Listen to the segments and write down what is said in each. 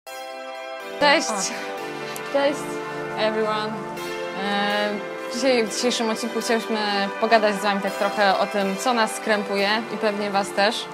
Cześć! Cześć everyone! Dzisiaj w dzisiejszym odcinku chcieliśmy pogadać z Wami tak trochę o tym, co nas krępuje i pewnie Was też.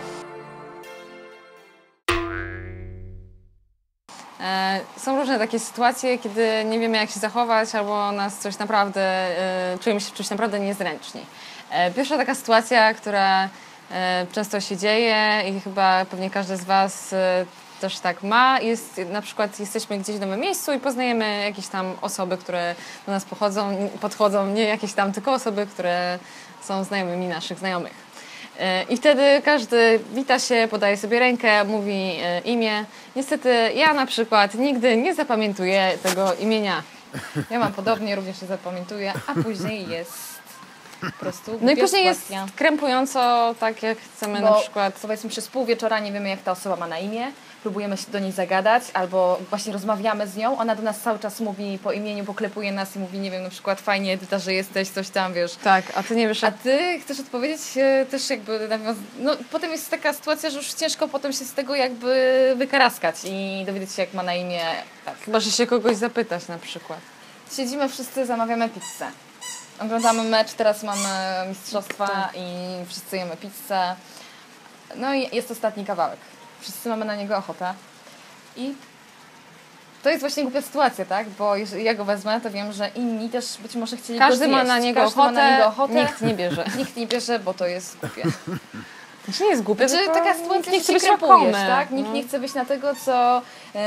Są różne takie sytuacje, kiedy nie wiemy, jak się zachować, albo nas coś naprawdę, czujemy się czymś naprawdę niezręczni. Pierwsza taka sytuacja, która często się dzieje i chyba pewnie każdy z Was też tak ma, jest na przykład jesteśmy gdzieś w nowym miejscu i poznajemy jakieś tam osoby, które do nas podchodzą, nie jakieś tam, tylko osoby, które są znajomymi naszych znajomych. I wtedy każdy wita się, podaje sobie rękę, mówi imię. Niestety ja na przykład nigdy nie zapamiętuję tego imienia. Ja mam podobnie, również nie zapamiętuję, a później jest po prostu No i później jest krępująco, tak jak chcemy na przykład. Powiedzmy przez pół wieczora nie wiemy, jak ta osoba ma na imię, próbujemy się do niej zagadać, albo właśnie rozmawiamy z nią, ona do nas cały czas mówi po imieniu, poklepuje nas i mówi, nie wiem, na przykład fajnie, Edyta, że jesteś, coś tam, wiesz. Tak, a ty nie wiesz. A ty chcesz odpowiedzieć też jakby, no potem jest taka sytuacja, że już ciężko potem się z tego jakby wykaraskać i dowiedzieć się, jak ma na imię. Tak. Chyba, że się kogoś zapytać na przykład. Siedzimy wszyscy, zamawiamy pizzę. Oglądamy mecz, teraz mamy mistrzostwa Tak. i wszyscy jemy pizzę. No i jest ostatni kawałek. Wszyscy mamy na niego ochotę. I to jest właśnie głupia sytuacja, tak? Bo jeżeli ja go wezmę, to wiem, że inni też być może chcieli Każdy go zjeść. ma na niego ochotę, nikt nie bierze. Nikt nie bierze, bo to jest głupie. Znaczy nie jest głupie, Czy taka sytuacja, nie chce być krępujesz, łakomy, tak? Nikt nie chce być na tego, co...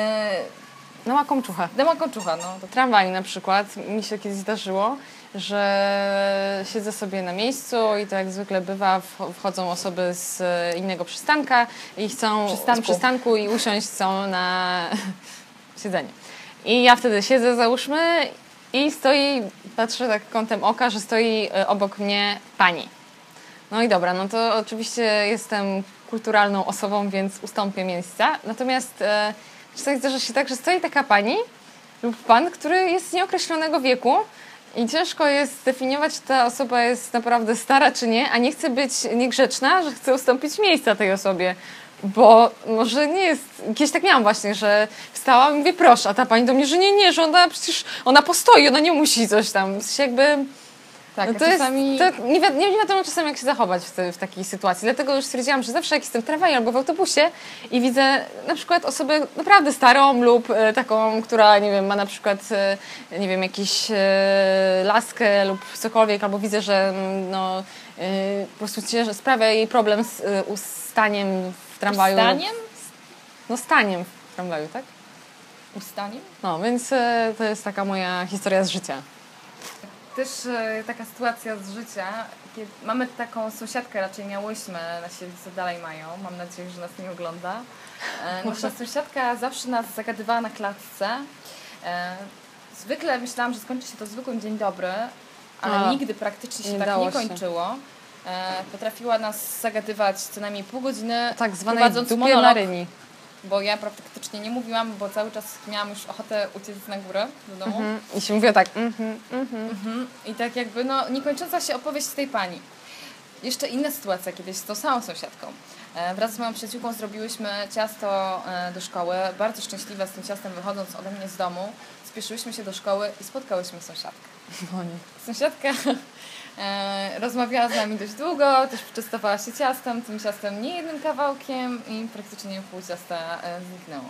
Na łakomczucha. Dema kończucha, no. W tramwaju na przykład mi się kiedyś zdarzyło, że siedzę sobie na miejscu i to jak zwykle bywa, wchodzą osoby z innego przystanka i chcą z przystanku i usiąść chcą na siedzenie. I ja wtedy siedzę, załóżmy, i patrzę tak kątem oka, że stoi obok mnie pani. No i dobra, no to oczywiście jestem kulturalną osobą, więc ustąpię miejsca. Natomiast czasami zdarza się tak, że stoi taka pani lub pan, który jest nieokreślonego wieku i ciężko jest zdefiniować, czy ta osoba jest naprawdę stara, czy nie, a nie chce być niegrzeczna, że chce ustąpić miejsca tej osobie. Bo może nie jest... Kiedyś tak miałam właśnie, że wstałam i mówię, proszę, a ta pani do mnie, że nie, że ona przecież, ona postoi, ona nie musi coś tam. Jakby... Tak, no to czasami... nie wiadomo czasami, jak się zachować w takiej sytuacji. Dlatego już stwierdziłam, że zawsze jak jestem w tramwaju albo w autobusie i widzę na przykład osobę naprawdę starą lub taką, która, nie wiem, ma na przykład, nie wiem, jakiś laskę lub cokolwiek, albo widzę, że no, po prostu sprawia jej problem z ustaniem w tramwaju. Ustaniem? No staniem w tramwaju, tak? Ustaniem? No, więc to jest taka moja historia z życia. Też taka sytuacja z życia, kiedy mamy taką sąsiadkę, raczej miałyśmy, nasi rodzice dalej mają, mam nadzieję, że nas nie ogląda. Nasza sąsiadka zawsze nas zagadywała na klatce. Zwykle myślałam, że skończy się to zwykłym dzień dobry, ale nigdy praktycznie się tak nie kończyło. Potrafiła nas zagadywać co najmniej pół godziny, tak zwanej prowadząc dupie monolog. na ryni. Bo ja praktycznie nie mówiłam, bo cały czas miałam już ochotę uciec na górę do domu. I się mówiła tak. I tak jakby no niekończąca się opowieść tej pani. Jeszcze inna sytuacja kiedyś z tą samą sąsiadką. Wraz z moją przyjaciółką zrobiłyśmy ciasto do szkoły. Bardzo szczęśliwe z tym ciastem wychodząc ode mnie z domu. Spieszyłyśmy się do szkoły i spotkałyśmy sąsiadkę. Sąsiadka rozmawiała z nami dość długo, też poczęstowała się ciastem, tym ciastem nie jednym kawałkiem i praktycznie pół ciasta zniknęło.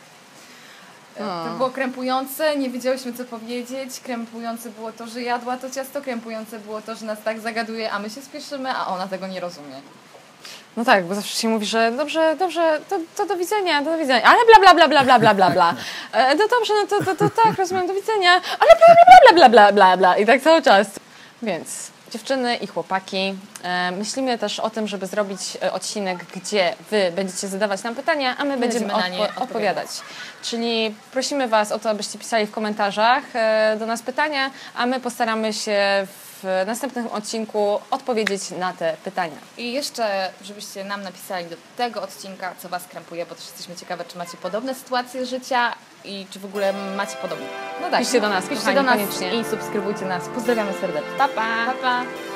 To było krępujące, nie wiedziałyśmy co powiedzieć, krępujące było to, że jadła to ciasto, krępujące było to, że nas tak zagaduje, a my się spieszymy, a ona tego nie rozumie. No tak, bo zawsze się mówi, że dobrze, to do widzenia, ale bla, bla, bla, bla, bla, bla, bla. No dobrze, no to tak, rozumiem, do widzenia, ale bla. I tak cały czas. Więc dziewczyny i chłopaki, myślimy też o tym, żeby zrobić odcinek, gdzie wy będziecie zadawać nam pytania, a my będziemy na nie odpowiadać. Czyli prosimy was o to, abyście pisali w komentarzach do nas pytania, a my postaramy się w następnym odcinku odpowiedzieć na te pytania. I jeszcze, żebyście nam napisali do tego odcinka, co was krępuje, bo też jesteśmy ciekawe, czy macie podobne sytuacje życia i czy w ogóle macie podobne. No tak, piszcie do nas, kochani, koniecznie. I subskrybujcie nas. Pozdrawiamy serdecznie. Pa, pa. Pa, pa.